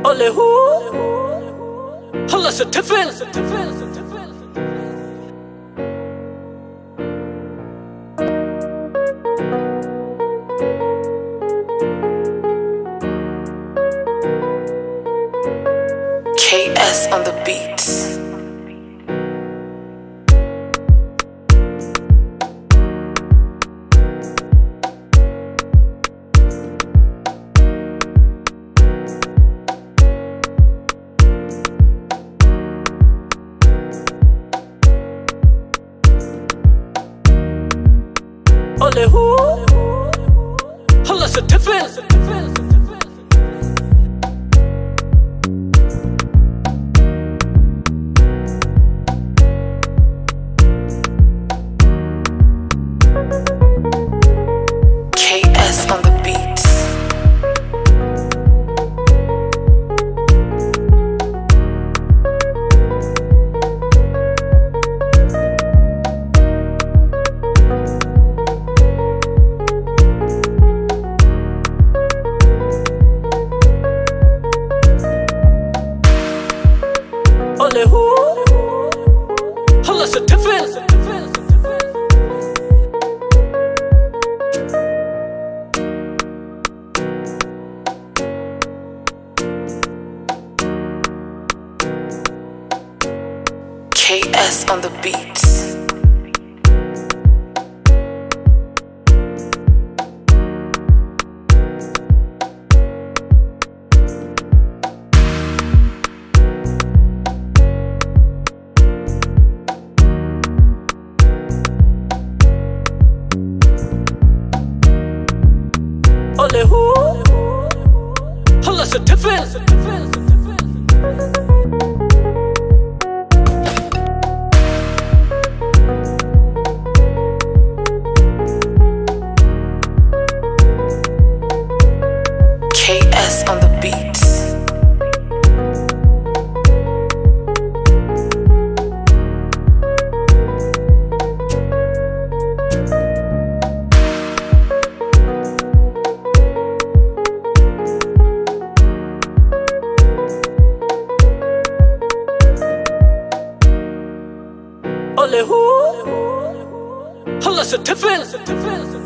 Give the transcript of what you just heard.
Ole who? Holla certificate. KS on the beats. Ole who? Holla certificate. KS on the beats. Ole who? Holla certificate. KS on the beats. Ole who? Holla certificate. KS on the beats. Ole who? Holla certificate.